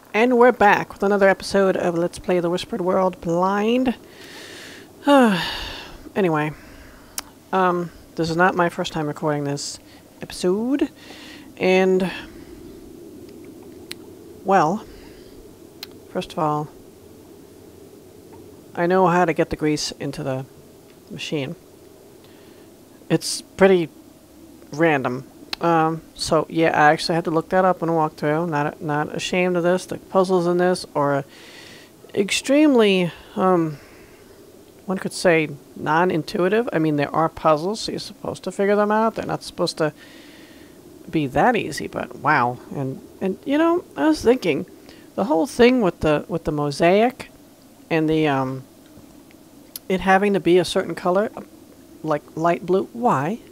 And we're back with another episode of Let's Play the Whispered World Blind. Anyway, this is not my first time recording this episode. And, well, first of all, I know how to get the grease into the machine. It's pretty random. So yeah, I actually had to look that up and walk through. Not ashamed of this. The puzzles in this are extremely, one could say, non-intuitive. I mean, there are puzzles, so you're supposed to figure them out. They're not supposed to be that easy, but wow. And you know, I was thinking, the whole thing with the mosaic and the it having to be a certain color, like light blue. Why?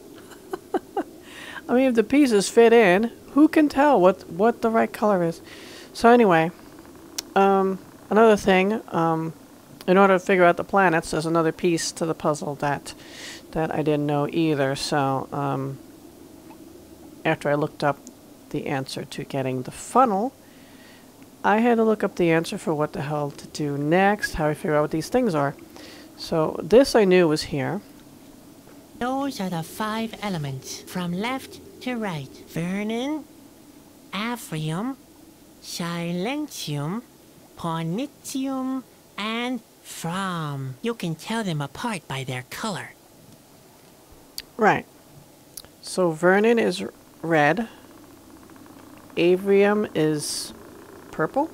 I mean, if the pieces fit in, who can tell what the right color is? So anyway, another thing, in order to figure out the planets, there's another piece to the puzzle that I didn't know either. So after I looked up the answer to getting the funnel, I had to look up the answer for what the hell to do next, how I figure out what these things are. So this I knew was here. Those are the 5 elements, from left to right. Vernon, Aphrium, Silentium, Pornitium, and From. You can tell them apart by their color. Right. So Vernon is red. Avrium is purple.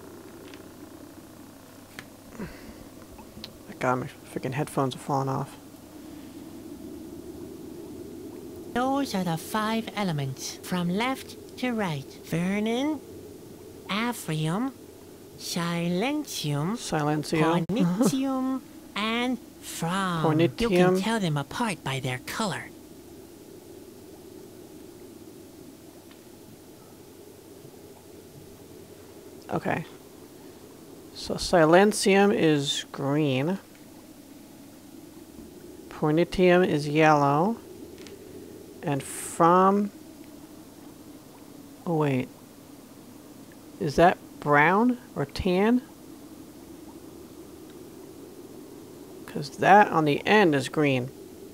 My God, my freaking headphones are falling off. Those are the 5 elements, from left to right. Vernon, Aphrium, Silentium, Pornitium, and From. Pornitium. You can tell them apart by their color. Okay. So Silentium is green. Pornitium is yellow. And From... Oh wait. Is that brown or tan? Because that on the end is green.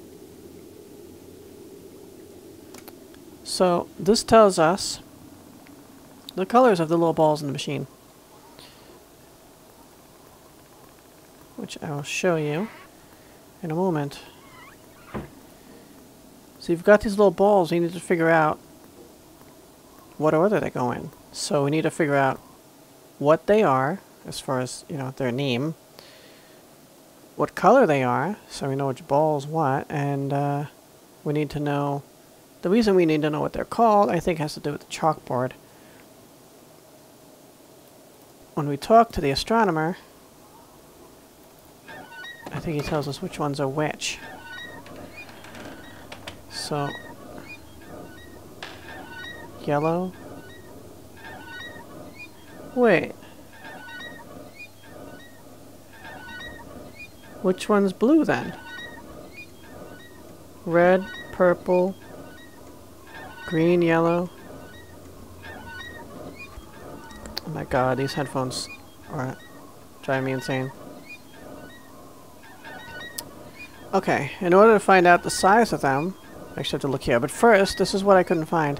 So this tells us the colors of the little balls in the machine, which I will show you in a moment. So you've got these little balls, you need to figure out what order they go in. So we need to figure out what they are, as far as, you know, their name, what color they are, so we know which ball's what, and we need to know, the reason we need to know what they're called, I think, has to do with the chalkboard. When we talk to the astronomer, I think he tells us which ones are which. So, yellow. Wait. Which one's blue then? Red, purple, green, yellow. Oh my God, these headphones are driving me insane. Okay, in order to find out the size of them, I actually have to look here. But first, this is what I couldn't find.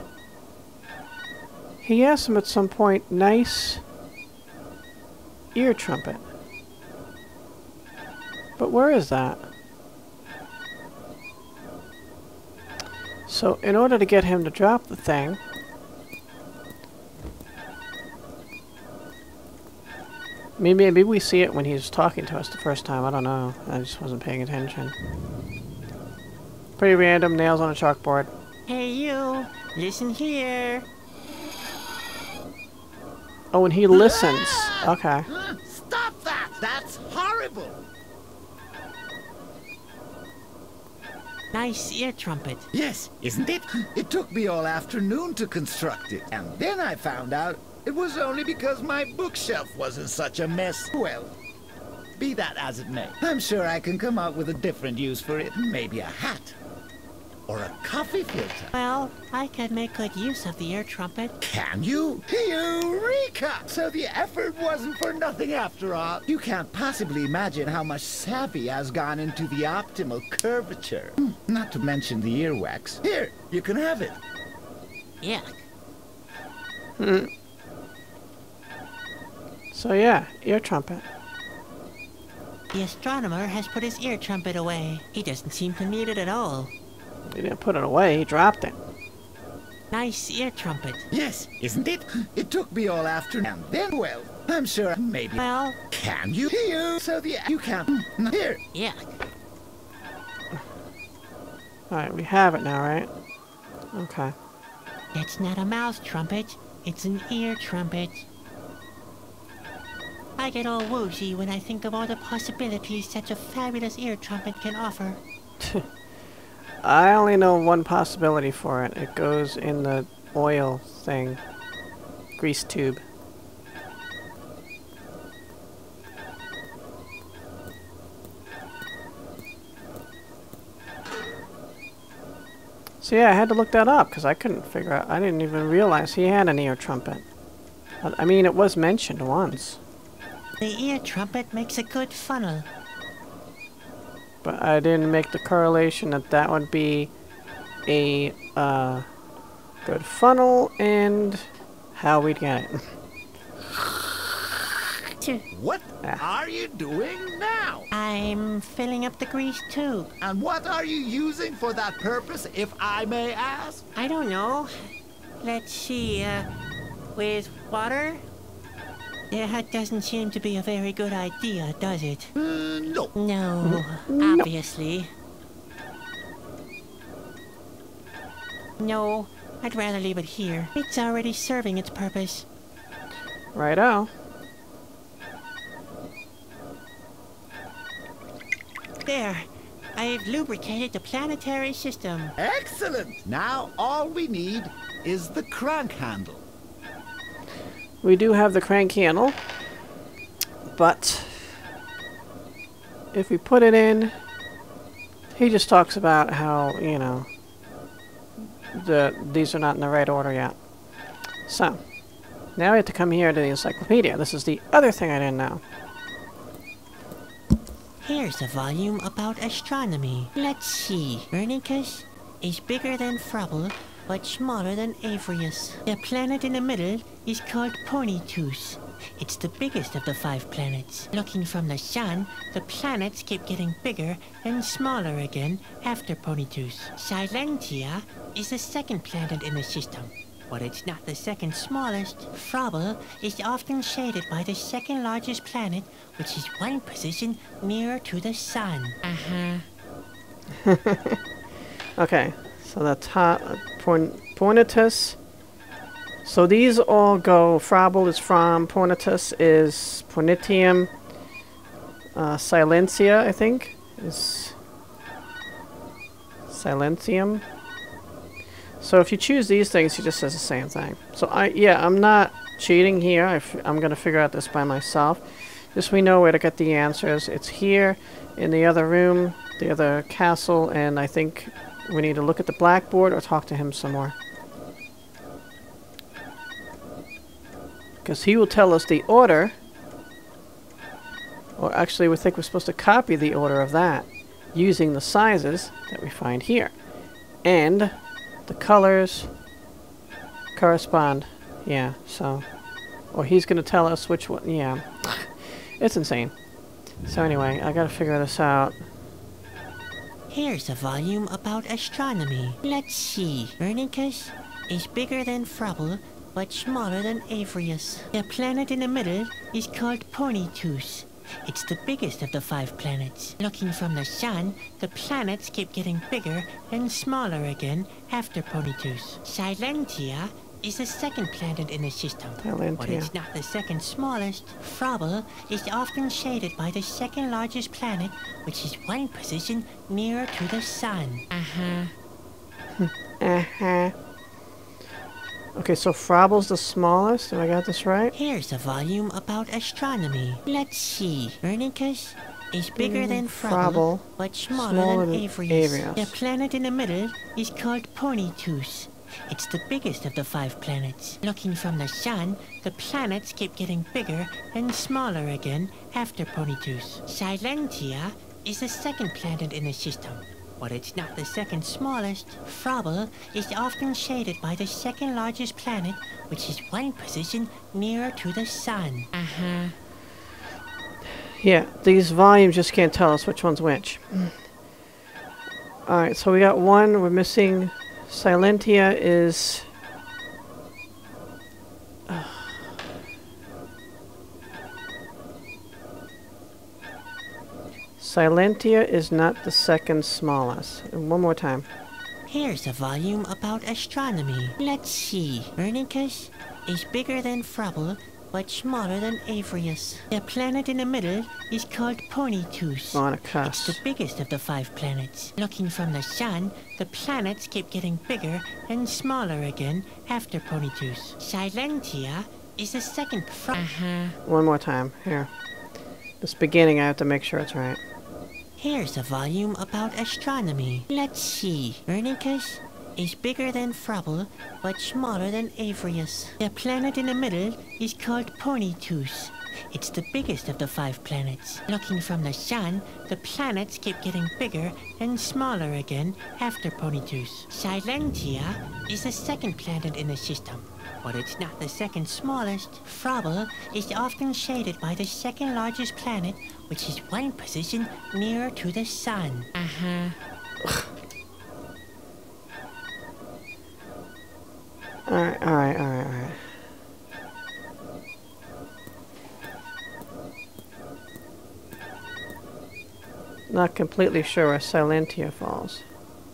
He asked him at some point, nice ear trumpet. But where is that? So, in order to get him to drop the thing, maybe we see it when he's talking to us the first time. I don't know. I just wasn't paying attention. Pretty random, nails on a chalkboard. Hey you, listen here. Oh, and he listens. Okay. Stop that! That's horrible! Nice ear trumpet. Yes, isn't it? It took me all afternoon to construct it. And then I found out it was only because my bookshelf wasn't such a mess. Well, be that as it may, I'm sure I can come up with a different use for it. Maybe a hat. or a coffee filter. Well, I could make good use of the air trumpet. Can you? Eureka! So the effort wasn't for nothing after all. You can't possibly imagine how much savvy has gone into the optimal curvature. Not to mention the earwax. Here, you can have it. Yuck. So yeah, ear trumpet. The astronomer has put his ear trumpet away. He doesn't seem to need it at all. He didn't put it away, he dropped it. Nice ear trumpet. Yes, isn't it? It took me all afternoon. And then, well, I'm sure maybe... Well, Can you? Here, so the... You can't... Here. yuck. Alright, we have it now, right? Okay. It's not a mouth trumpet. It's an ear trumpet. I get all woozy when I think of all the possibilities such a fabulous ear trumpet can offer. I only know one possibility for it. It goes in the oil thing. Grease tube. So yeah, I had to look that up because I couldn't figure out. I didn't even realize he had an ear trumpet. I mean, it was mentioned once. The ear trumpet makes a good funnel. But I didn't make the correlation that that would be a good funnel and how we'd get it. What are you doing now? I'm filling up the grease tube. And what are you using for that purpose, if I may ask? I don't know. Let's see, with water? Yeah, that doesn't seem to be a very good idea, does it? No. No, No. obviously. No, I'd rather leave it here. It's already serving its purpose. Righto. There, I've lubricated the planetary system. Excellent. Now all we need is the crank handle. We do have the crank handle, but if we put it in, he just talks about how, you know, these are not in the right order yet. So, now we have to come here to the encyclopedia. This is the other thing I didn't know. Here's a volume about astronomy. Let's see. Copernicus is bigger than Frobel, but smaller than Avrius. The planet in the middle is called Ponytus. It's the biggest of the 5 planets. Looking from the sun, the planets keep getting bigger and smaller again after Ponytus. Silentia is the second planet in the system, but it's not the second smallest. Frobel is often shaded by the second largest planet, which is one position nearer to the sun. Okay, so the top, Ponytus. So these all go, Frobel is from, Ponytus is Ponitium, Silencia, I think, is Silentium. So if you choose these things, he just says the same thing. So I'm not cheating here. I'm going to figure out this by myself. Just we know where to get the answers. It's here in the other room, the other castle, and I think we need to look at the blackboard or talk to him some more. Because he will tell us the order, or actually we think we're supposed to copy the order of that using the sizes that we find here. And the colors correspond. Yeah, so, or he's going to tell us which one. Yeah, it's insane. So anyway, I got to figure this out. Here's a volume about astronomy. Let's see. Copernicus is bigger than Frobel, but smaller than Avrius. The planet in the middle is called Ponytus. It's the biggest of the 5 planets. Looking from the sun, the planets keep getting bigger and smaller again after Ponytus. Silentia is the second planet in the system, but it's not the second smallest. Frobel is often shaded by the second largest planet, which is one position nearer to the sun. Okay, so Frobel's the smallest. Have I got this right? Here's a volume about astronomy. Let's see. Copernicus is bigger than Frabble, Frabble, but smaller than Avrius. Avrius. The planet in the middle is called Ponytus. It's the biggest of the 5 planets. Looking from the sun, the planets keep getting bigger and smaller again after Ponytus. Silentia is the second planet in the system, but it's not the second smallest. Frabble is often shaded by the second largest planet, which is one position nearer to the sun. Yeah, these volumes just can't tell us which one's which. Alright, so we got one. We're missing... Silentia is... Silentia is not the second smallest. One more time. Here's a volume about astronomy. Let's see. Vernicus is bigger than Frabble, but smaller than Avrius. The planet in the middle is called Ponytus. Monicus. It's the biggest of the 5 planets. Looking from the sun, the planets keep getting bigger and smaller again after Ponytus. Silentia is the second One more time. Here. This beginning, I have to make sure it's right. Here's a volume about astronomy. Let's see. Vernicus is bigger than Frabble, but smaller than Avrius. The planet in the middle is called Ponytus. It's the biggest of the 5 planets. Looking from the sun, the planets keep getting bigger and smaller again after Ponytus. Silentia is the second planet in the system, but it's not the second smallest. Frabble is often shaded by the second largest planet, which is one position nearer to the sun. Alright. Not completely sure where Silentia falls.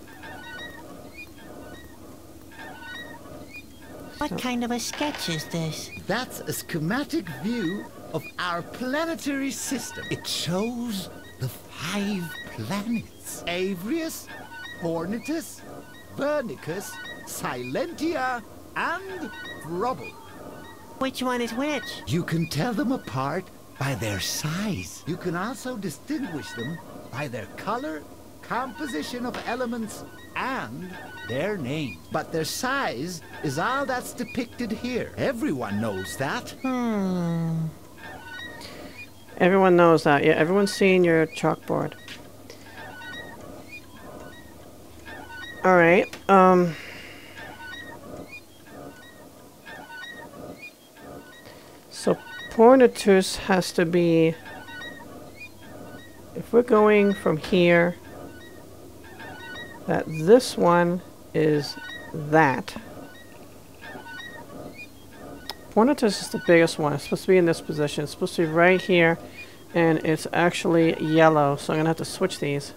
What kind of a sketch is this? That's a schematic view of our planetary system. It shows the 5 planets. Avrius, Hornitus, Vernicus, Silentia, and Frabble. Which one is which? You can tell them apart by their size. You can also distinguish them by their color, composition of elements, and their names. But their size is all that's depicted here. Everyone knows that. Everyone knows that. Yeah, everyone's seen your chalkboard. Alright, so Pornitus has to be... If we're going from here, that this one is that. Pornitus is the biggest one. It's supposed to be in this position. It's supposed to be right here, and it's actually yellow, so I'm going to have to switch these.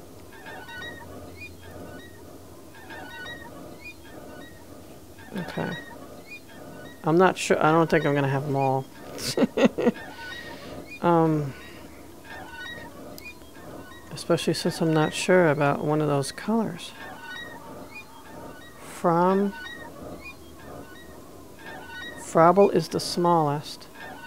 Okay. I'm not sure. I don't think I'm going to have them all. Especially since I'm not sure about one of those colors. Frabble is the smallest,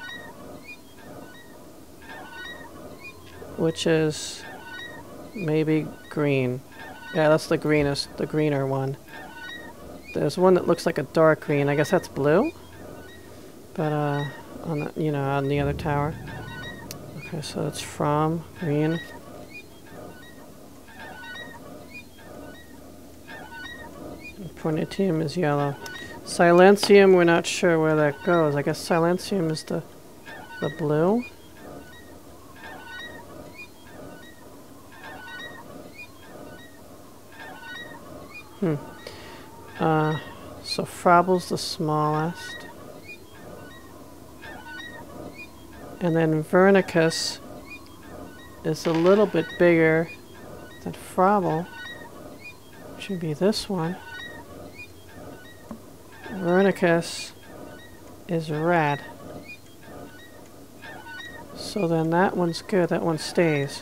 which is maybe green. Yeah, that's the greenest, the greener one. There's one that looks like a dark green. I guess that's blue. But on the, you know, on the other tower. Okay, so it's from green. Pornitium is yellow. Silencium, we're not sure where that goes. I guess Silencium is the blue. So Frabble's the smallest. And then Vernicus is a little bit bigger than Frabble. Should be this one. Vernicus is red. So then that one's good, that one stays.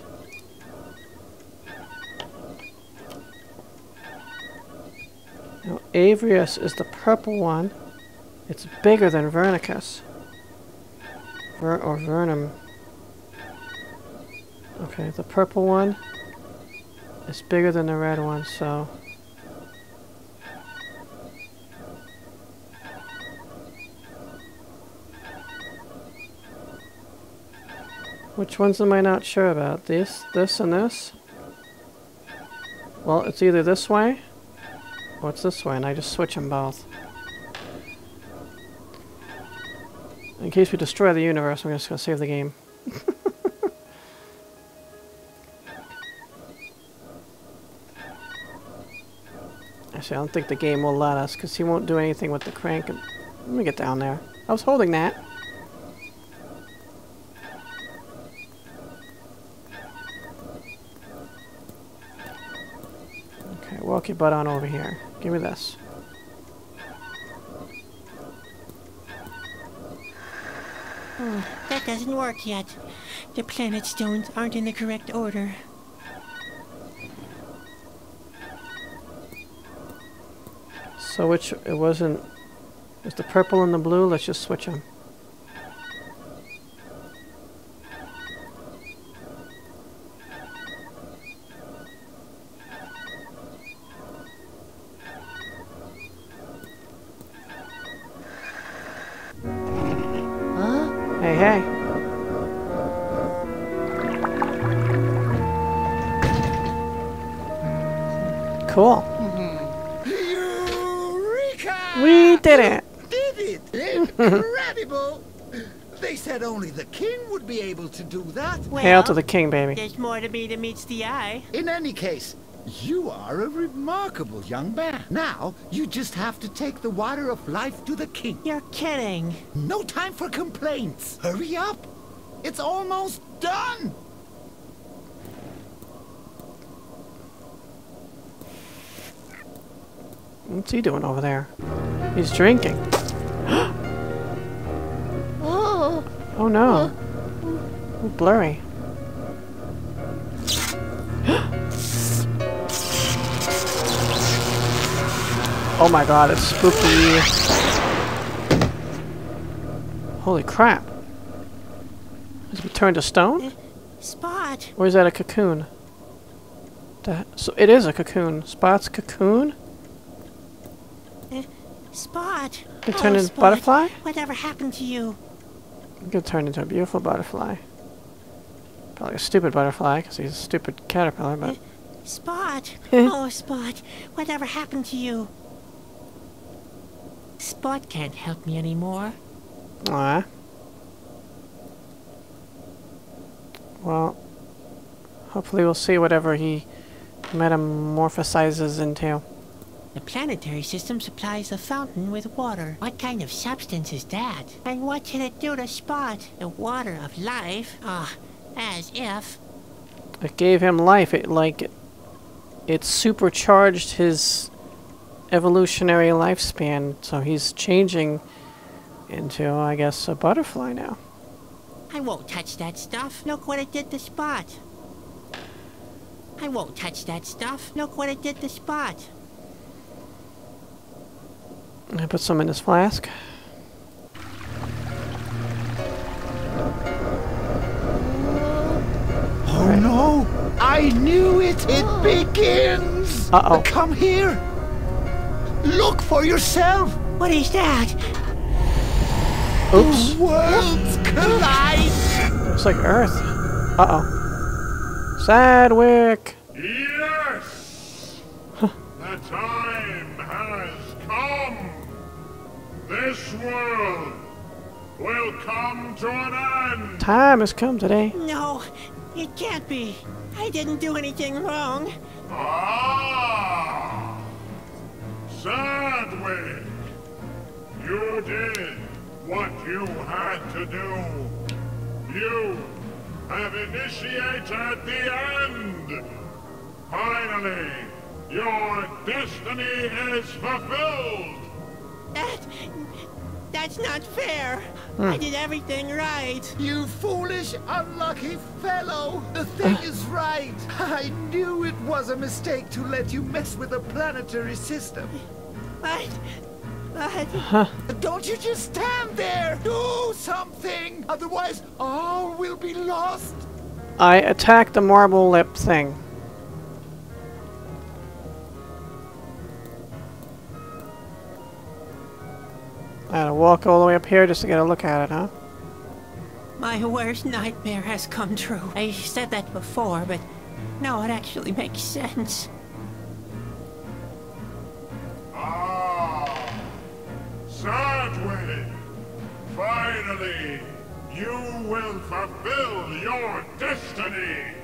Now Avrius is the purple one. It's bigger than Vernicus. Or Vernum. Okay, the purple one is bigger than the red one, so... Which ones am I not sure about? This, and this? Well, it's either this way, or it's this way, and I just switch them both. In case we destroy the universe, I'm just gonna save the game. Actually, I don't think the game will let us, because he won't do anything with the crank. Let me get down there. I was holding that. Okay, walk your butt on over here. Give me this. Oh, that doesn't work yet. The planet stones aren't in the correct order. So which, it wasn't... It's the purple and the blue, let's just switch them. Hey, hey. Cool. Eureka! We did it! Did it! Incredible! They said only the king would be able to do that. Hail to the king, baby. There's more to me than meets the eye. In any case, you are a remarkable young man. Now, you just have to take the water of life to the king. You're kidding. No time for complaints. Hurry up. It's almost done. What's he doing over there? He's drinking. Oh no. Ooh, blurry. Oh my god, it's spooky. Holy crap. Has he turned to stone? Spot. Or is that a cocoon? So it is a cocoon. Spot's cocoon? Spot. It turned into a Spot. butterfly? Whatever happened to you? It could turn into a beautiful butterfly. Probably a stupid butterfly, because he's a stupid caterpillar, but... Spot. Oh, Spot. Whatever happened to you? Spot can't help me anymore. Aw. Well, hopefully we'll see whatever he metamorphosizes into. The planetary system supplies a fountain with water. What kind of substance is that? And what can it do to Spot? The water of life? As if. It gave him life. It supercharged his evolutionary lifespan, so he's changing into, I guess, a butterfly now. I won't touch that stuff. Look what it did to Spot. I won't touch that stuff. Look what it did to Spot. I put some in this flask. Oh no! I knew it! It begins! Uh-oh. Come here! Look for yourself! What is that? Oops. Worlds collide! Looks like Earth. Uh-oh. Sadwick! Yes! The time has come! This world will come to an end! Time has come today. No, it can't be. I didn't do anything wrong. Ah! Sadwick! You did what you had to do. You have initiated the end! Finally, your destiny is fulfilled! That's not fair. I did everything right. You foolish, unlucky fellow! The thing is right! I knew it was a mistake to let you mess with the planetary system. But... Don't you just stand there! Do something! Otherwise, all will be lost! I attacked the marble lip thing. I had to walk all the way up here just to get a look at it, huh? My worst nightmare has come true. I said that before, but now it actually makes sense. Ah, Sadwig! Finally, you will fulfill your destiny!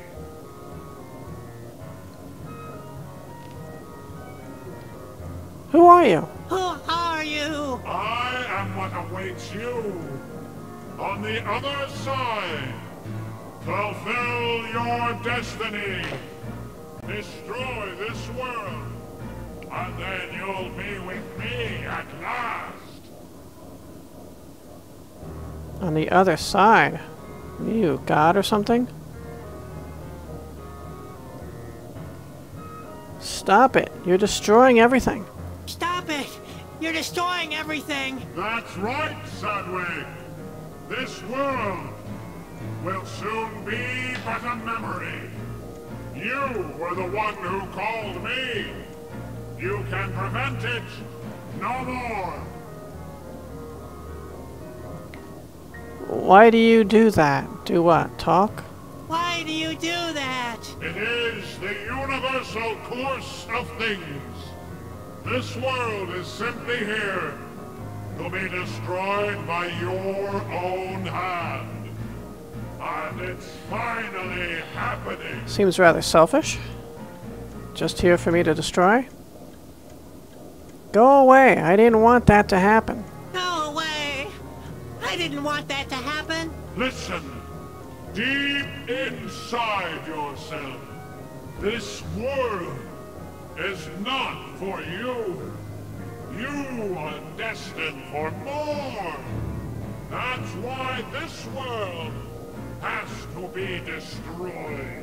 Who are you? Who are you? I am what awaits you on the other side. Fulfill your destiny. Destroy this world, and then you'll be with me at last. On the other side? You, God or something? Stop it. You're destroying everything. Stop it! You're destroying everything! That's right, Sadwig. This world will soon be but a memory. You were the one who called me. You can prevent it no more. Why do you do that? Do what? Talk? Why do you do that? It is the universal course of things. This world is simply here to be destroyed by your own hand. And it's finally happening. Seems rather selfish. Just here for me to destroy? Go away. I didn't want that to happen. Go away! I didn't want that to happen! Listen, deep inside yourself, this world is not for you. You are destined for more. That's why this world has to be destroyed.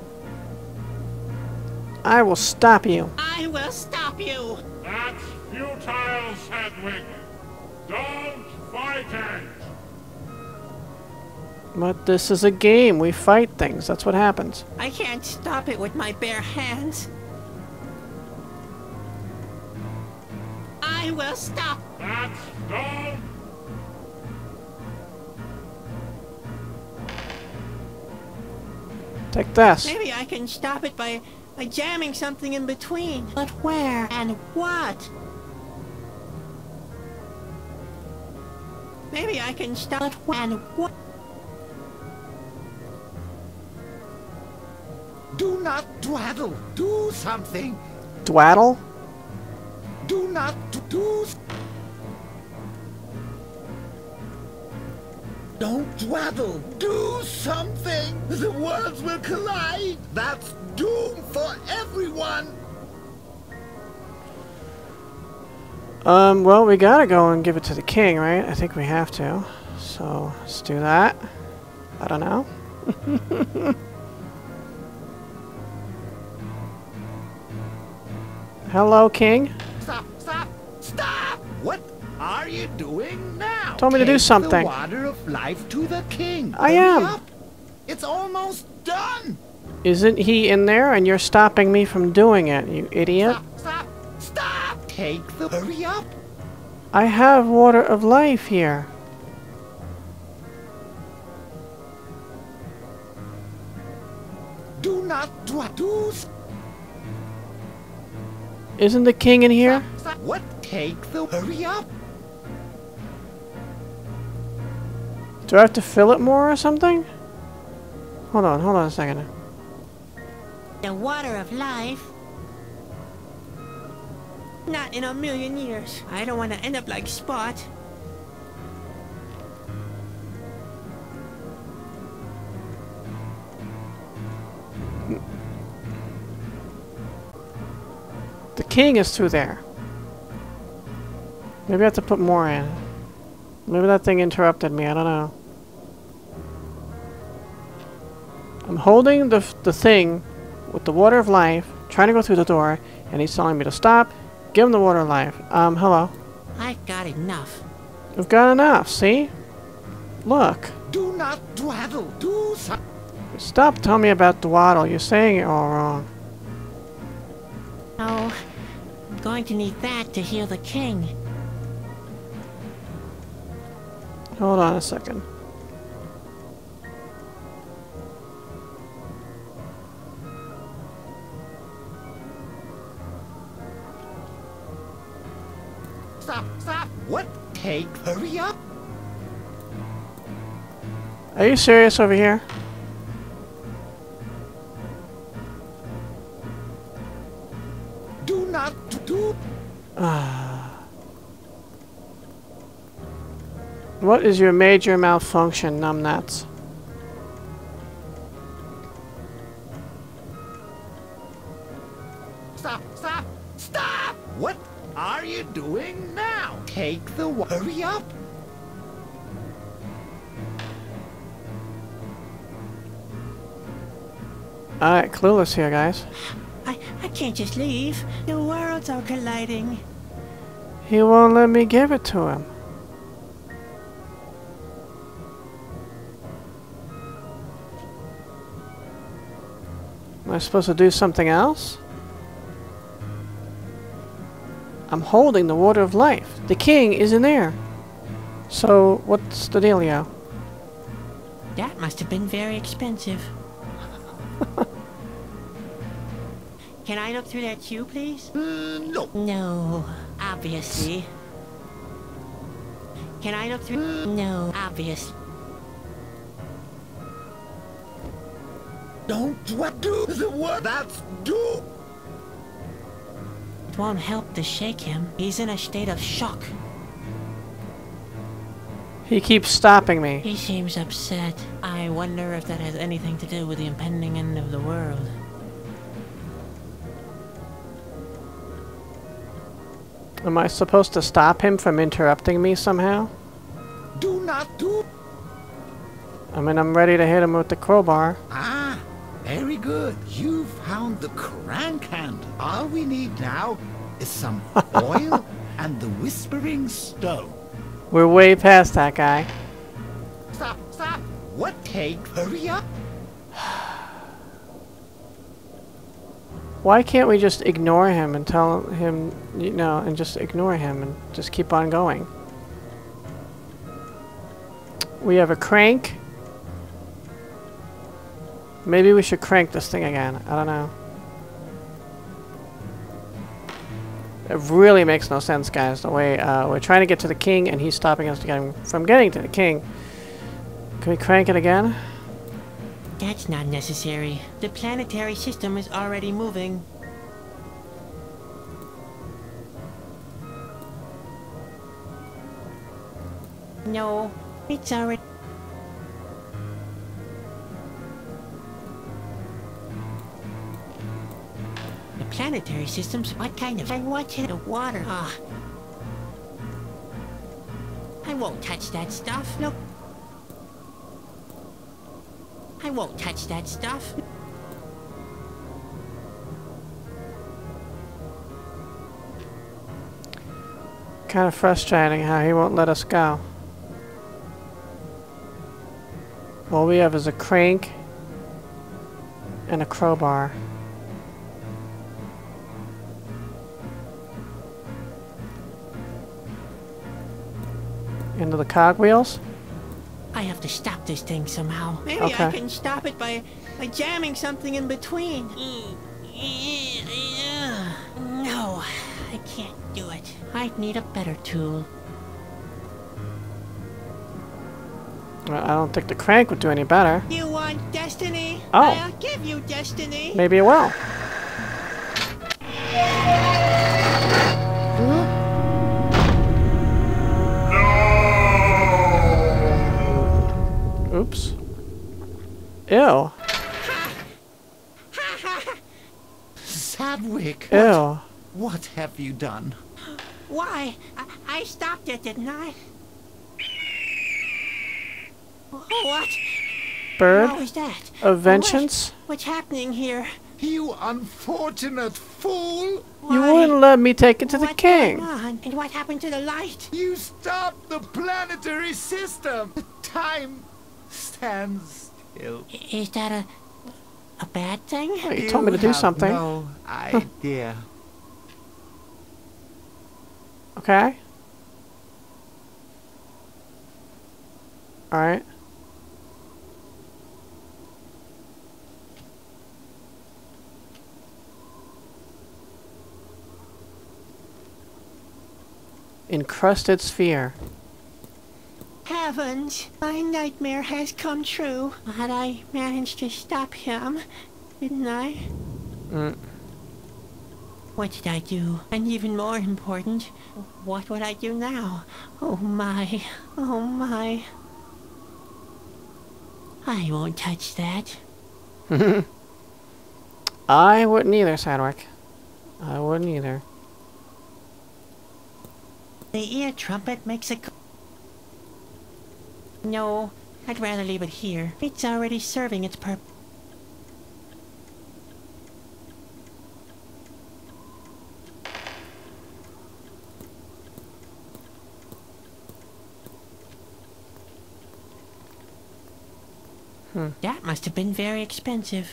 I will stop you. I will stop you! That's futile, Sadwig. Don't fight it. But this is a game. We fight things. That's what happens. I can't stop it with my bare hands. I will stop! That's don't. Take this. Maybe I can stop it by jamming something in between. But where and what? Maybe I can stop it and what? Do not dwaddle. Do something. Dwaddle? Do not do. Don't dwaddle. Do something. The worlds will collide. That's doom for everyone. Well, we gotta go and give it to the king, right? I think we have to. So, let's do that. I don't know. Hello, king. Stop! Stop! Stop! What are you doing now? Told me to do Take something. the water of life to the king. I Hurry am. up. It's almost done. Isn't he in there and you're stopping me from doing it, you idiot? Stop! Stop! Stop! Take the. Hurry up. I have water of life here. Do not do. Isn't the king in here? Stop. What? Take the. Hurry up. Do I have to fill it more or something? Hold on a second. The water of life? Not in a million years. I don't want to end up like Spot. The king is through there. Maybe I have to put more in. Maybe that thing interrupted me, I don't know. I'm holding the thing with the water of life, trying to go through the door, and he's telling me to stop, give him the water of life. Hello. I've got enough. We've got enough, see? Look. Do not dwaddle. Do something. Stop telling me about dwaddle. You're saying it all wrong. Oh, I'm going to need that to heal the king. Hold on a second. Stop, stop. What? Take, hurry up. Are you serious over here? Do not do. What is your major malfunction, numbnuts? Stop, stop, stop. What are you doing now? Take the hurry up. Alright, clueless here, guys. I can't just leave. The worlds are colliding. He won't let me give it to him. Am I supposed to do something else? I'm holding the water of life. The king is in there. So, what's the dealio? That must have been very expensive. Can I look through that tube, please? No. No, obviously. Can I look through? No, obviously. Don't what do the what? That's do. It won't help to shake him. He's in a state of shock. He keeps stopping me. He seems upset. I wonder if that has anything to do with the impending end of the world. Am I supposed to stop him from interrupting me somehow? Do not do. I mean, I'm ready to hit him with the crowbar. Ah, very good. You found the crank handle. All we need now is some oil and the whispering stone. We're way past that guy. Stop, stop. What? Take, hurry up. Why can't we just ignore him and tell him, you know, and just ignore him and just keep on going? We have a crank. Maybe we should crank this thing again. I don't know. It really makes no sense, guys, the way we're trying to get to the king and he's stopping us from getting to the king. Can we crank it again? That's not necessary. The planetary system is already moving. No, it's already... The planetary systems? What kind of... And what's in the water? Ah. I won't touch that stuff. Nope. I won't touch that stuff. Kind of frustrating how he won't let us go. All we have is a crank and a crowbar. Into the cogwheels? I have to stop this thing somehow. Maybe Okay. I can stop it by jamming something in between. No, I can't do it. I'd need a better tool. Well, I don't think the crank would do any better. You want destiny? Oh. I'll give you destiny. Maybe it will. Oops. Ew. Sadwick. Ew. What have you done? Why? I stopped it, didn't I? What? Bird What was that? of vengeance? What's happening here? You unfortunate fool! You Why? wouldn't let me take it to the What's king. going on? And what happened to the light? You stopped the planetary system! Time stands Asgil. Is that a bad thing? Oh, you told me to do something. No idea. Okay. Alright. Encrusted sphere. Heavens, my nightmare has come true. But I managed to stop him, didn't I? What did I do? And even more important, what would I do now? Oh my, oh my. I won't touch that. I wouldn't either, Sadwick. I wouldn't either. The ear trumpet makes a... No, I'd rather leave it here. It's already serving its purpose. That must have been very expensive.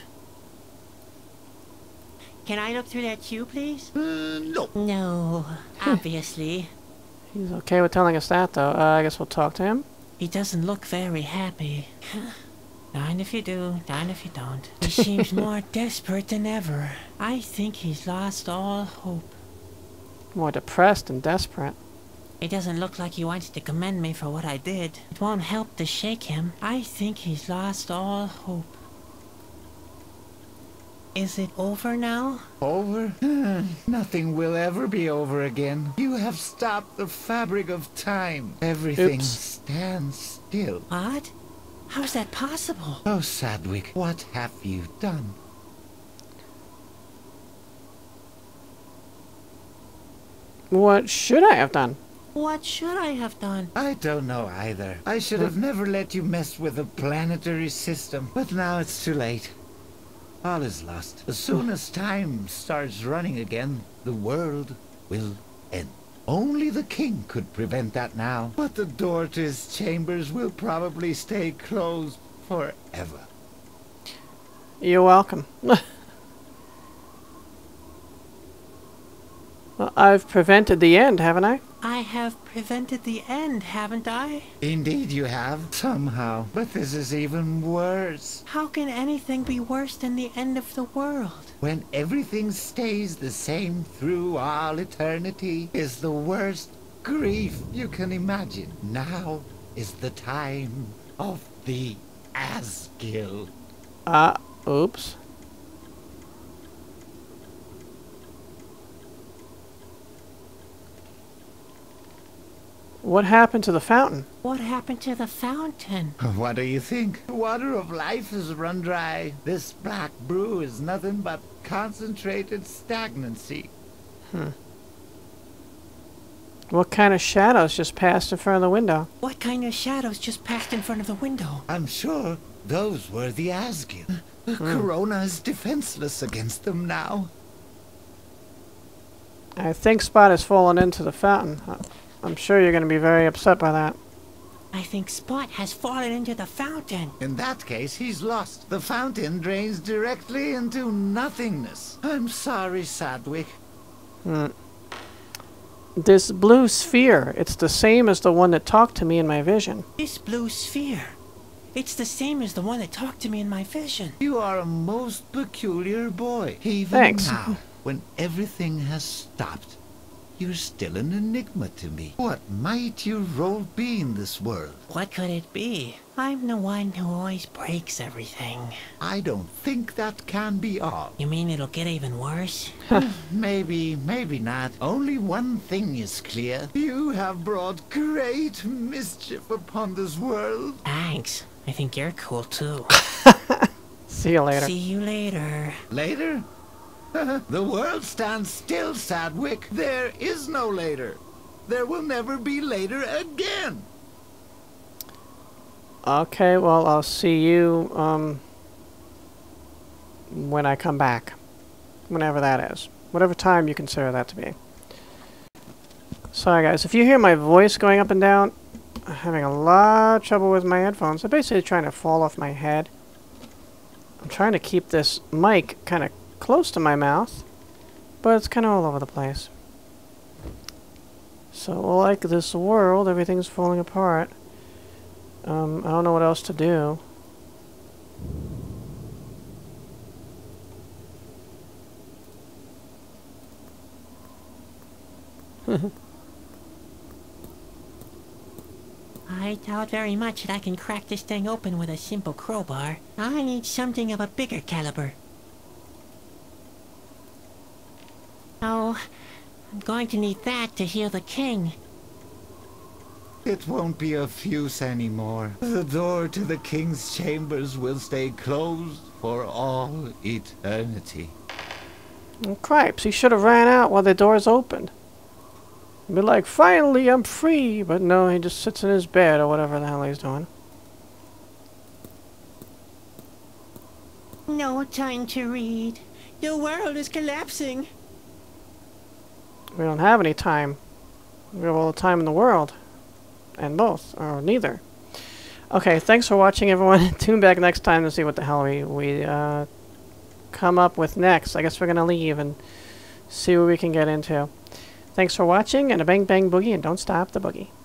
Can I look through that tube, please? No. No, obviously. He's okay with telling us that, though. I guess we'll talk to him. He doesn't look very happy. Darn if you do, darn if you don't. He seems more desperate than ever. I think he's lost all hope. More depressed and desperate. He doesn't look like he wants to commend me for what I did. It won't help to shake him. I think he's lost all hope. Is it over now? Over? Nothing will ever be over again. You have stopped the fabric of time. Everything Oops. stands still. What? How's that possible? Oh, Sadwick, what have you done? What should I have done? What should I have done? I don't know either. I should have never let you mess with the planetary system, but now it's too late. All is lost. As soon as time starts running again, the world will end. Only the king could prevent that now. But the door to his chambers will probably stay closed forever. You're welcome. Well, I've prevented the end, haven't I? I have prevented the end, haven't I? Indeed you have, somehow. But this is even worse. How can anything be worse than the end of the world? When everything stays the same through all eternity is the worst grief you can imagine. Now is the time of the Asgil. Oops. What happened to the fountain? What happened to the fountain? What do you think? The water of life has run dry. This black brew is nothing but concentrated stagnancy. What kind of shadows just passed in front of the window? What kind of shadows just passed in front of the window? I'm sure those were the Asgil. The Corona is defenseless against them now. I think Spot has fallen into the fountain. I'm sure you're going to be very upset by that. I think Spot has fallen into the fountain. In that case, he's lost. The fountain drains directly into nothingness. I'm sorry, Sadwick. This blue sphere, it's the same as the one that talked to me in my vision. This blue sphere. It's the same as the one that talked to me in my vision. You are a most peculiar boy. Even Thanks. now, when everything has stopped, you're still an enigma to me. What might your role be in this world? What could it be? I'm the one who always breaks everything. I don't think that can be all. You mean it'll get even worse? Maybe, maybe not. Only one thing is clear. You have brought great mischief upon this world. Thanks. I think you're cool too. See you later. See you later. Later? The world stands still, Sadwick. There is no later. There will never be later again. Okay, well, I'll see you, when I come back. Whenever that is. Whatever time you consider that to be. Sorry, guys. If you hear my voice going up and down, I'm having a lot of trouble with my headphones. They're basically trying to fall off my head. I'm trying to keep this mic kind of close to my mouth, but it's kind of all over the place. So, like this world, everything's falling apart. I don't know what else to do. I doubt very much that I can crack this thing open with a simple crowbar. I need something of a bigger caliber. Oh, I'm going to need that to heal the king. It won't be of use anymore. The door to the king's chambers will stay closed for all eternity. Oh, cripes, he should have ran out while the doors opened. Be like, finally, I'm free! But no, he just sits in his bed or whatever the hell he's doing. No time to read. The world is collapsing. We don't have any time. We have all the time in the world. And both, or neither. Okay, thanks for watching, everyone. Tune back next time to see what the hell we come up with next. I guess we're gonna leave and see what we can get into. Thanks for watching, and a bang bang boogie, and don't stop the boogie.